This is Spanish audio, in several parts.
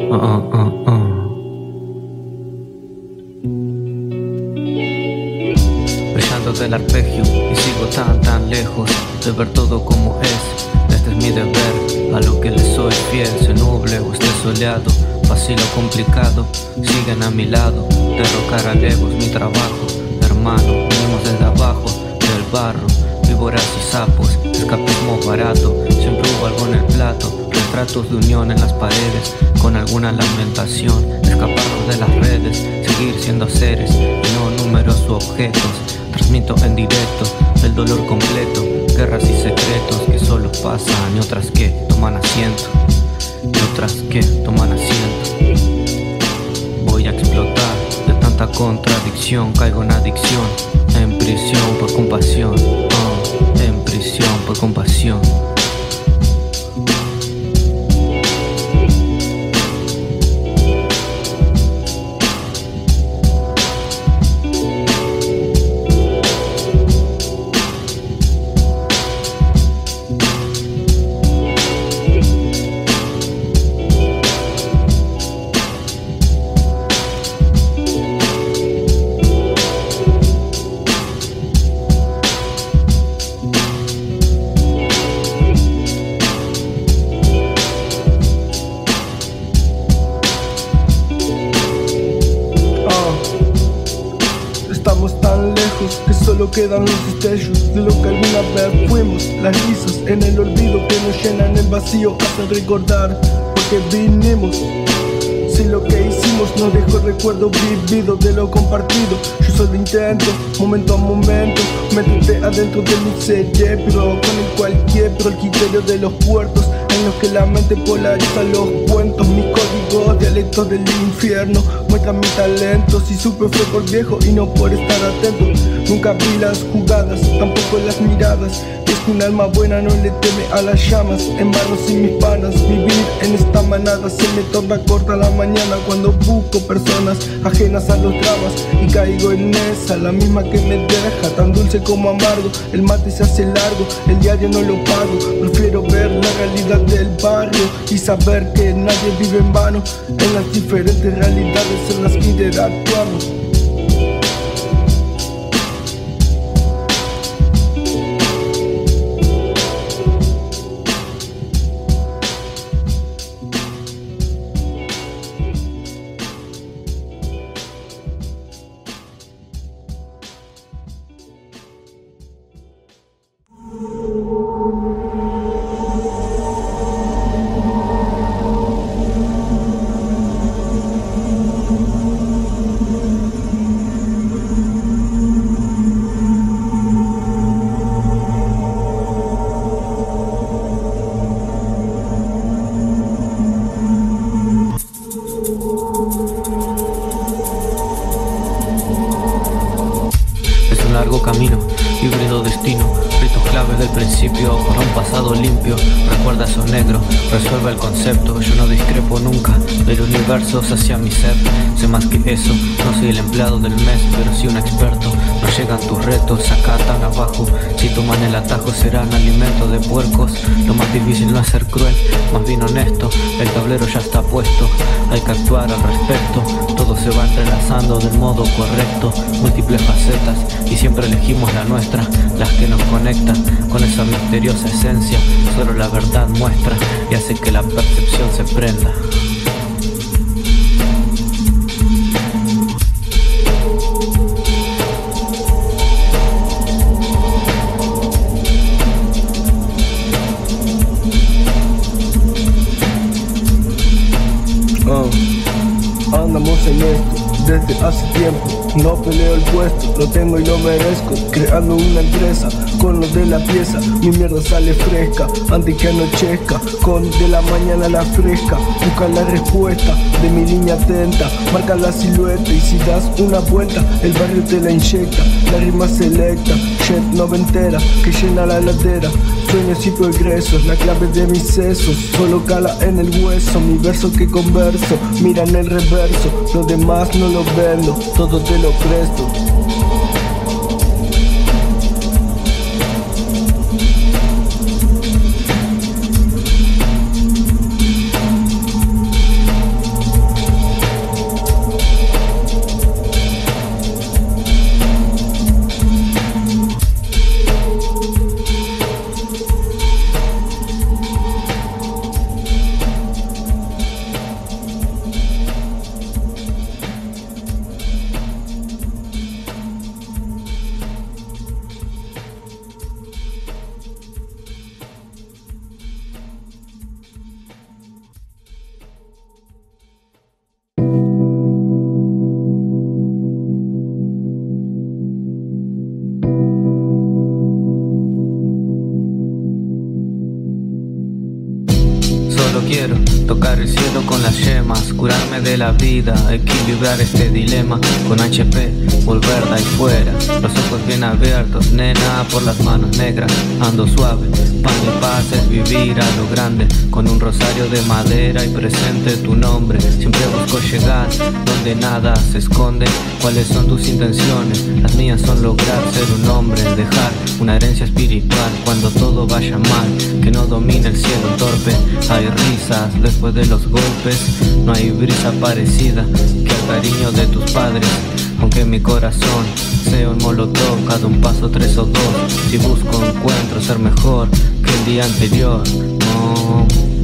Brillando del arpegio y sigo tan lejos de ver todo como es. Este es mi deber, a lo que le soy fiel. Se nuble o esté soleado, fácil o complicado, siguen a mi lado. Derrocar al ego es mi trabajo. Hermano, venimos desde abajo, del barro. Víboras y sapos, escapismo barato. Siempre hubo algo en el plato. Retratos de unión en las paredes, con alguna lamentación. Escaparnos de las redes, seguir siendo seres y no números u objetos. Transmito en directo el dolor completo. Guerras y secretos que solo pasan y otras que toman asiento. Y otras que toman asiento. Voy a explotar de tanta contradicción. Caigo en adicción, en prisión por compasión. En prisión por compasión. Estamos tan lejos que solo quedan los destellos de lo que alguna vez fuimos. Las risas en el olvido que nos llenan el vacío hacen recordar por qué vinimos. Si lo que hicimos nos dejó el recuerdo vivido de lo compartido. Yo solo intento, momento a momento, meterte adentro de mi cerebro con el cualquier, pero el criterio de los puertos en los que la mente polariza los cuentos. Mis códigos, dialectos del infierno muestran mi talento. Si supe fue por viejo y no por estar atento. Nunca vi las jugadas, tampoco las miradas. Es que un alma buena no le teme a las llamas. En vano sin mis panas, vivir en esta manada se me torna corta la mañana cuando busco personas ajenas a los dramas y caigo en esa, la misma que me deja tan dulce como amargo. El mate se hace largo, el diario no lo pago. Prefiero ver la realidad del barrio y saber que nadie vive en vano en las diferentes realidades en las que interactuamos. Largo camino, híbrido destino, ritos claves del principio para un pasado limpio. Recuerda esos negros, resuelve el concepto. Yo no discrepo nunca del universo hacia mi ser. Sé más que eso, no soy el empleado del mes, pero sí un experto. No llegan tus retos acá tan abajo. Si toman el atajo serán alimento de puercos. Lo más difícil no es ser cruel, más bien honesto. El tablero ya está puesto, hay que actuar al respecto. Todo se va entrelazando del modo correcto. Múltiples facetas y siempre elegimos la nuestra, las que nos conectan con esa misteriosa esencia. Solo la verdad muestra y hace que la percepción se prenda. Andamos en esto desde hace tiempo. No peleo el puesto, lo tengo y lo merezco. Creando una empresa con lo de la pieza. Mi mierda sale fresca antes que anochezca. Con de la mañana la fresca. Busca la respuesta de mi línea atenta. Marca la silueta y si das una vuelta el barrio te la inyecta. La rima selecta, jet noventera que llena la ladera. Sueños y progresos, la clave de mis sesos. Solo cala en el hueso, mi verso que converso. Mira en el reverso, lo demás no lo vendo, todo te lo presto. Solo quiero tocar el cielo con las yemas, curarme de la vida, equilibrar este dilema. Con HP, volver de ahí fuera, los ojos bien abiertos, nena, por las manos negras. Ando suave, pan y paz es vivir a lo grande. Con un rosario de madera y presente tu nombre. Siempre busco llegar donde nada se esconde. ¿Cuáles son tus intenciones? Las mías son lograr ser un hombre, dejar una herencia espiritual cuando todo vaya mal, que no domine el cielo torpe. Hay risas después de los golpes, no hay brisa parecida que al cariño de tus padres. Aunque mi corazón sea un molotov, cada un paso 3 o 2. Si busco encuentro ser mejor que el día anterior. No.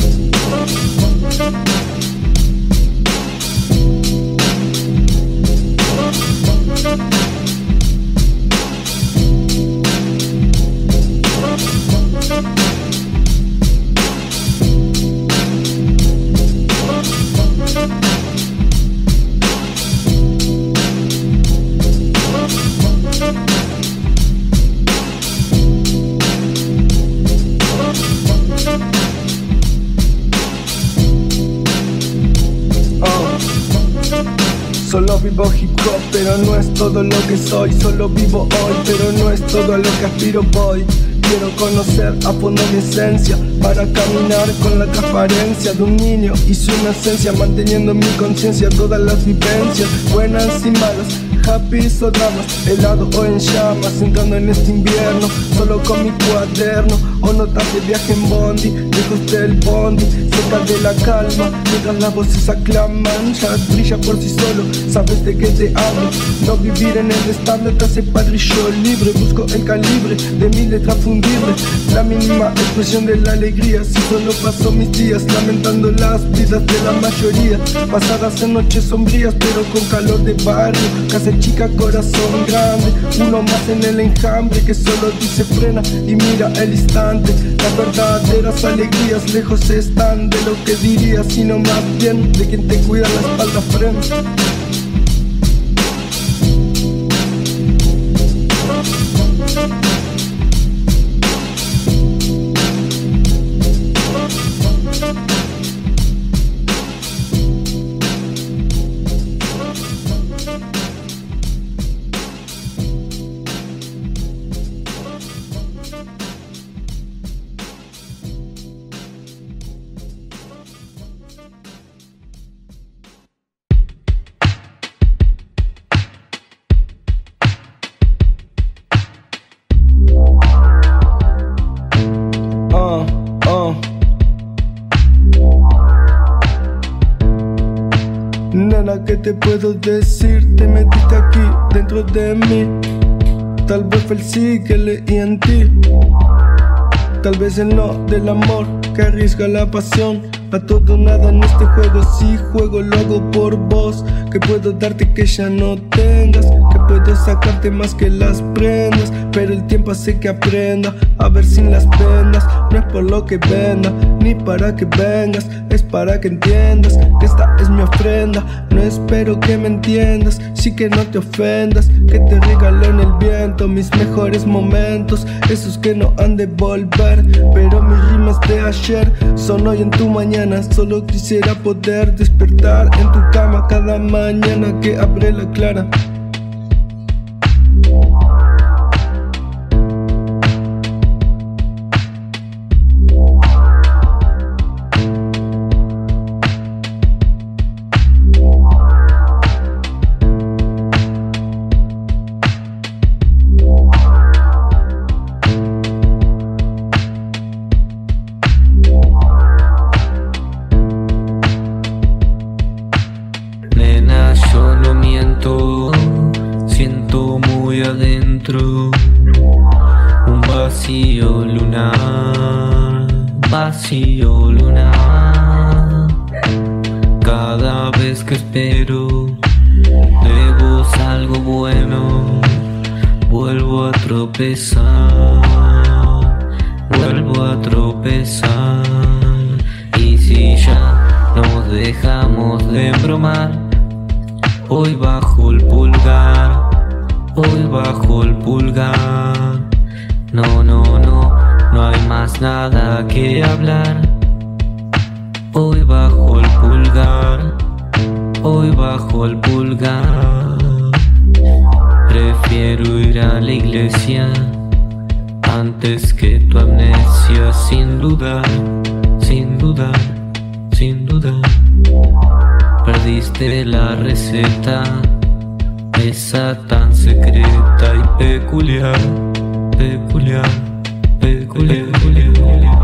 Solo vivo hip hop, pero no es todo lo que soy. Solo vivo hoy, pero no es todo a lo que aspiro voy. Quiero conocer a fondo mi esencia, para caminar con la transparencia de un niño y su inocencia, manteniendo en mi conciencia todas las vivencias, buenas y malas, happy o dramas, helado o en llamas, entrando en este invierno, solo con mi cuaderno, o notas de viaje en bondi, lejos del bondi, cerca de la calma, mientras las voces aclaman, ya brilla por sí solo, sabes de qué te hablo, no vivir en el estable te hace padre y yo libre, busco el calibre de mi letra fundible, la mínima expresión de la alegría, si solo paso mis días lamentando las vidas de la mayoría, pasadas en noches sombrías pero con calor de barrio, casa chica, corazón grande, uno más en el enjambre que solo dice frena y mira el instante. Las verdaderas alegrías lejos están de lo que dirías, sino más bien de quien te cuida la espalda frente. Nena, ¿qué te puedo decir? Te metiste aquí dentro de mí. Tal vez fue el sí que leí en ti. Tal vez el no del amor que arriesga la pasión. A todo o nada en este juego, si juego lo hago por vos. Que puedo darte que ya no tengas, que puedo sacarte más que las prendas, pero el tiempo hace que aprenda a ver sin las vendas. No es por lo que venda, ni para que vengas, es para que entiendas que esta es mi ofrenda. No espero que me entiendas, sí que no te ofendas, que te regalo en el viento mis mejores momentos, esos que no han de volver. Pero mis rimas de ayer son hoy en tu mañana. Solo quisiera poder despertar en tu cama cada mañana que abre la clara. Siento muy adentro un vacío lunar, vacío lunar. Cada vez que espero de vos algo bueno, vuelvo a tropezar, vuelvo a tropezar. Y si ya nos dejamos de embromar, hoy bajo el pulgar, hoy bajo el pulgar. No, no, no, no hay más nada que hablar. bajo el pulgar. Prefiero ir a la iglesia antes que tu amnesia, sin dudar, sin dudar, sin dudar. Perdiste la receta, esa tan secreta y peculiar, peculiar, peculiar, peculiar.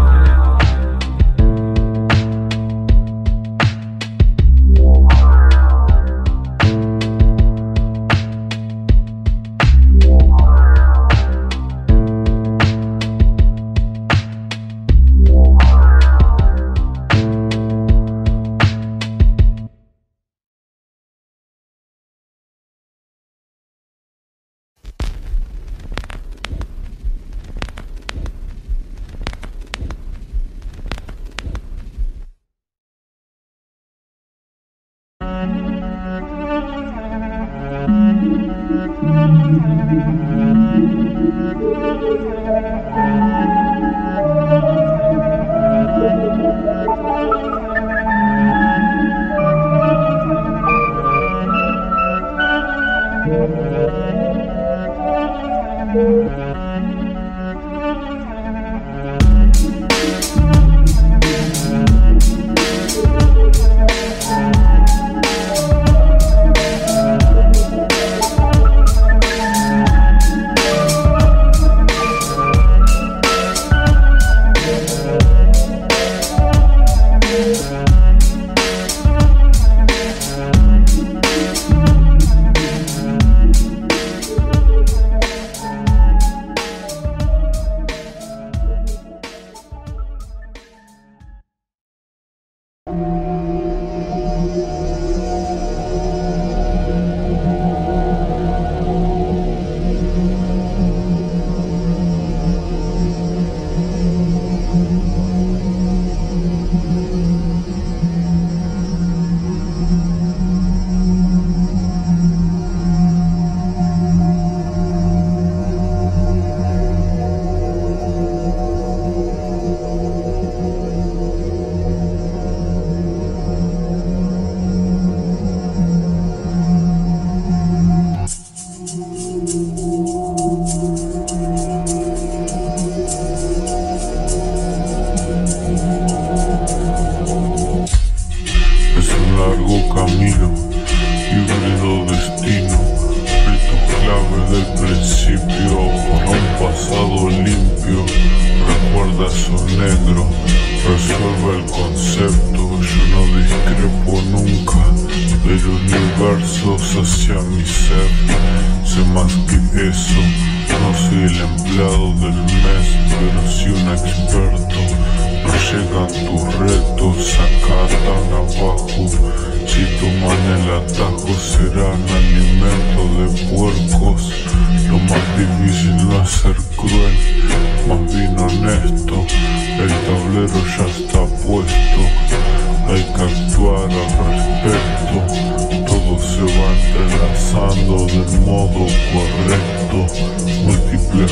Hacia mi ser, sé más que eso, no soy el empleado del mes, pero sí un experto. No llegan tus retos acá tan abajo, si toman el atajo serán alimento de puercos. Lo más difícil no es ser cruel, más bien honesto, el tablero ya está puesto, hay que actuar al respecto. Todo se va entrelazando del modo correcto, múltiples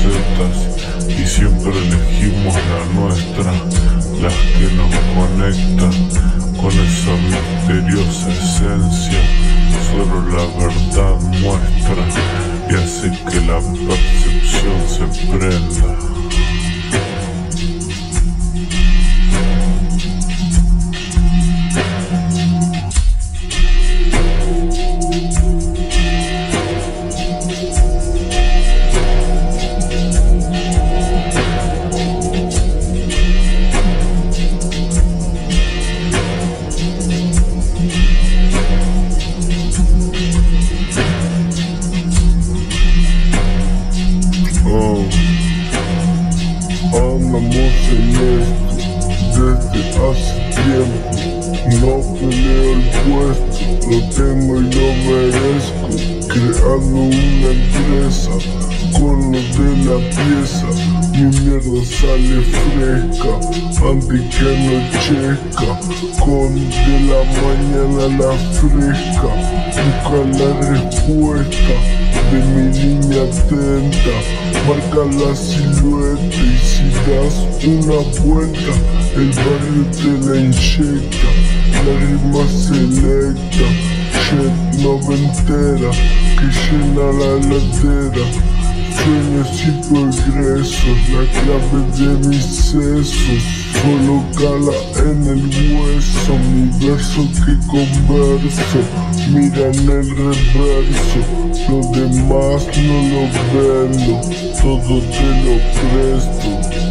facetas y siempre elegimos la nuestra, las que nos conectan con esa misteriosa esencia. Solo la verdad muestra y hace que la percepción se prenda. Desde hace tiempo no peleo el puesto, lo tengo y lo merezco, creando una empresa con lo de la pieza. Mi mierda sale fresca, antes que anochezca, con de la mañana la fresca. Busca la respuesta de mi línea atenta, marca la silueta y si das una vuelta el barrio te la inyecta. La rima selecta, shit noventera que llena la ladera. Sueños y progresos, la clave de mis sesos. Colócala en el hueso, mi verso que converso. Mira en el reverso, lo demás no lo vendo, todo te lo presto.